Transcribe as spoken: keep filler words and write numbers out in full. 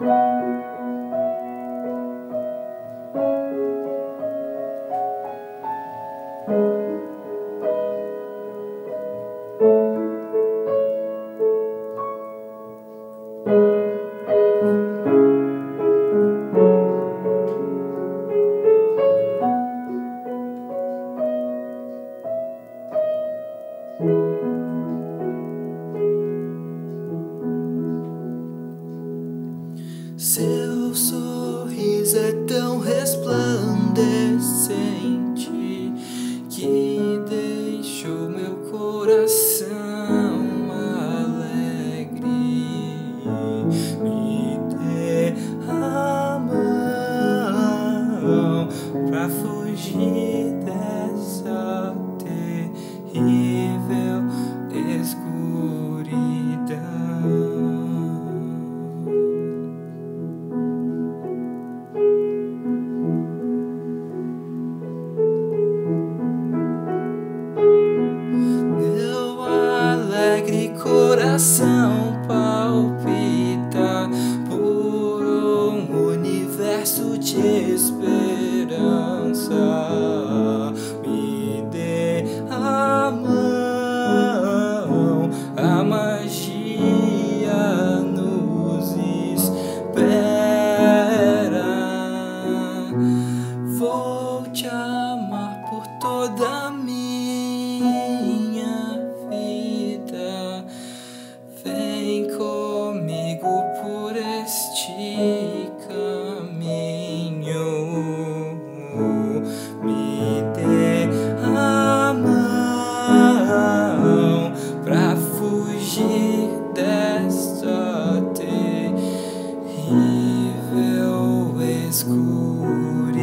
Seu sorriso é tão resplandecente que deixou meu coração alegre. Me dê a mão pra fugir dessa terrível escuridão. Coração palpita por um universo de esperança. Me dê a mão, a magia nos espera. Vou te amar por toda minha vida. Vem comigo por este caminho. Me dê a mão pra fugir desta terrível escuridão.